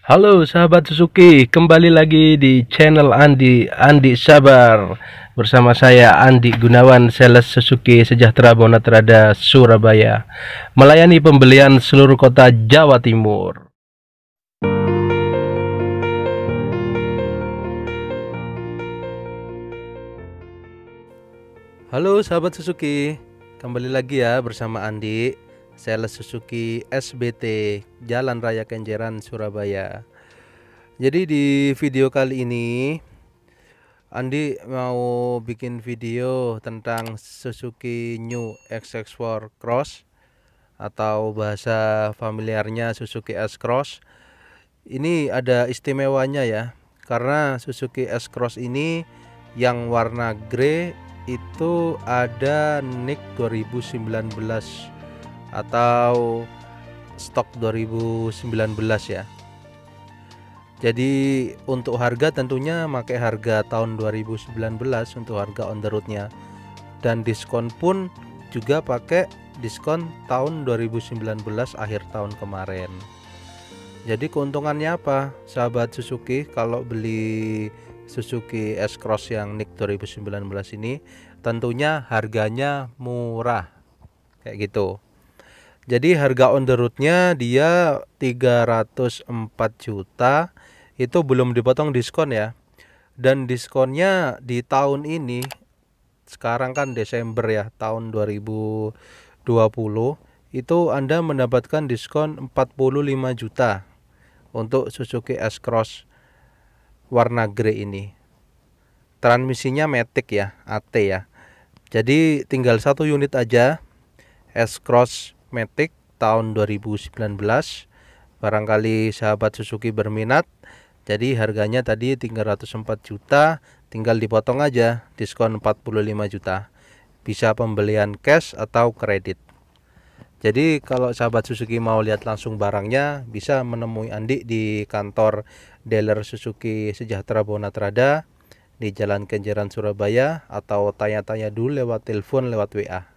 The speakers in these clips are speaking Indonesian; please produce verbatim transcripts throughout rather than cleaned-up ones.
Halo sahabat Suzuki, kembali lagi di channel Andi Andi Sabar. Bersama saya Andi Gunawan, sales Suzuki Sejahtera Bonatrada, Surabaya, melayani pembelian seluruh kota Jawa Timur. Halo sahabat Suzuki, kembali lagi ya bersama Andi, sales Suzuki S B T Jalan Raya Kenjeran, Surabaya. Jadi di video kali ini Andi mau bikin video tentang Suzuki New X X empat Cross atau bahasa familiarnya Suzuki S-Cross. Ini ada istimewanya ya, karena Suzuki S-Cross ini yang warna grey itu ada N I C dua ribu sembilan belas atau stok dua ribu sembilan belas ya. Jadi untuk harga tentunya pakai harga tahun dua ribu sembilan belas untuk harga on the road-nya, dan diskon pun juga pakai diskon tahun dua ribu sembilan belas akhir tahun kemarin. Jadi keuntungannya apa sahabat Suzuki kalau beli Suzuki S-Cross yang N I C dua ribu sembilan belas ini? Tentunya harganya murah kayak gitu. Jadi harga on the road-nya dia tiga ratus empat juta, itu belum dipotong diskon ya. Dan diskonnya di tahun ini, sekarang kan Desember ya, tahun dua ribu dua puluh, itu Anda mendapatkan diskon empat puluh lima juta untuk Suzuki S-Cross warna grey ini. Transmisinya Matic ya, A T ya. Jadi tinggal satu unit aja S-Cross Matic tahun dua ribu sembilan belas. Barangkali sahabat Suzuki berminat, jadi harganya tadi tiga ratus empat juta, tinggal dipotong aja diskon empat puluh lima juta. Bisa pembelian cash atau kredit. Jadi kalau sahabat Suzuki mau lihat langsung barangnya, bisa menemui Andi di kantor dealer Suzuki Sejahtera Bonatrada di Jalan Kenjeran, Surabaya, atau tanya-tanya dulu lewat telepon, lewat W A.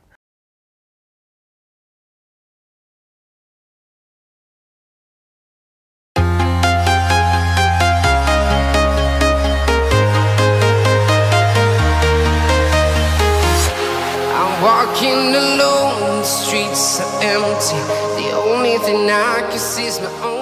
Walking alone, the streets are empty. The only thing I can see is my own